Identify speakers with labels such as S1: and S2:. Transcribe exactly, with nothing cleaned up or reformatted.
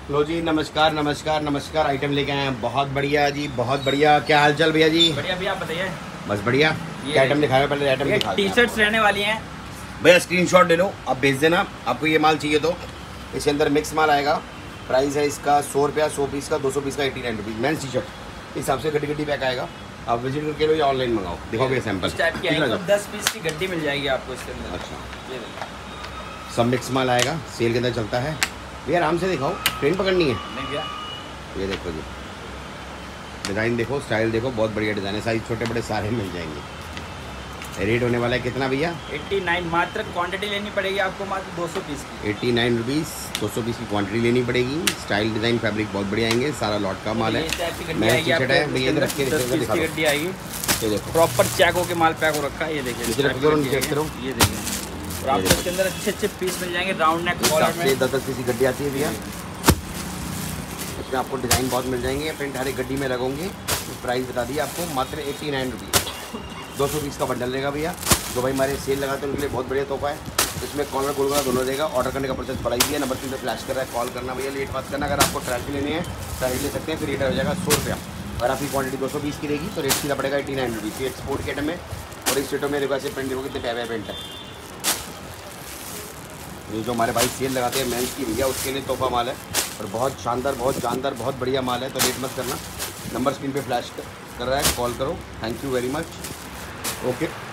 S1: लो जी, नमस्कार नमस्कार नमस्कार। आइटम लेके आए हैं बहुत बढ़िया जी, बहुत बढ़िया। क्या हाल चाल भैया जी?
S2: बढ़िया भैया, आप बताइए।
S1: बस बढ़िया। क्या आइटम दिखाया? पहले आइटम दिखा।
S2: टी शर्ट्स रहने वाली हैं
S1: भैया, स्क्रीनशॉट ले लो, आप भेज देना। आपको ये माल चाहिए तो इसके अंदर मिक्स माल आएगा। प्राइस है इसका सौ रुपया, सौ पीस का, दो सौ पीस का eighty nine rupees. Men's T shirt हिसाब से गड्डी गड्डी पैक आएगा। आप विजिट करके लो या ऑनलाइन मंगाओ। दिखाओ भैया सैंपल।
S2: इस टाइप की आएगी, तो दस पीस की गड्डी मिल जाएगी आपको इसके अंदर।
S1: अच्छा,
S2: ये देखिए,
S1: सब मिक्स माल आएगा, सेल के अंदर चलता है भैया। आराम से दिखाओ, ट्रेन पकड़नी है।
S2: नहीं भैया,
S1: ये देखो जी, डिज़ाइन देखो, स्टाइल देखो, बहुत बढ़िया डिज़ाइन है। साइज छोटे बड़े सारे मिल जाएंगे। रेट होने वाला है कितना भैया?
S2: नवासी। मात्र क्वांटिटी लेनी पड़ेगी आपको, मात्र दो सौ पीस की।
S1: एट्टी नाइन रुपीज़, दो सौ पीस की क्वांटिटी लेनी पड़ेगी। स्टाइल डिज़ाइन फैब्रिक बहुत बढ़िया आएंगे। सारा लॉट का माल है। मैं टी शर्ट है भैया, इधर रख के दिखा दो।
S2: गड्डी आएगी,
S1: ये देखो,
S2: प्रॉपर चेक होके माल पैक हो रखा है। ये देखिए,
S1: नीचे रख दो, नीचे रख दो।
S2: ये देखिए, और आपको इसके अंदर अच्छे अच्छे पीस मिल जाएंगे। राउंड नेक कॉलर में
S1: दस दस पीस की गड्डी आती है भैया। इसमें आपको डिज़ाइन बहुत मिल जाएंगे। प्रिंट हर एक गड्डी में लगोगे। प्राइस बता दिए आपको, मात्र एट्टी नाइन रुपीज़। दो सौ पीस का बंडल रहेगा भैया। जो भाई हमारे सेल लगाते हैं उनके लिए बहुत बढ़िया तोहफा है। इसमें कॉलर गोलगला दोनों रहेगा। ऑर्डर करने का प्रोसेस बढ़ाई दिया। नंबर तीन पे फ्लैश कर रहा है, कॉल करना भैया, लेट मत करना। अगर आपको ट्रायल की लेनी है ट्रायल ले सकते हैं, फिर रेट हो जाएगा सौ रुपया। अगर आपकी क्वांटिटी दो सौ बीस की रहेगी तो रेट सीधा पड़ेगा एटी नाइन रुपीज़। ये एक्सपोर्ट के आइटम है। और इस स्टेटों में देखो ऐसे प्रिंट देखो कितने प्यारे प्रिंट है। ये जो हमारे भाई सेल लगाते हैं मेंस की भैया, उसके लिए तोहफा माल है। और बहुत शानदार, बहुत जानदार, बहुत बढ़िया माल है। तो लेट मत करना। नंबर स्क्रीन पे फ्लैश कर रहा है, कॉल करो। Thank you very much. Okay.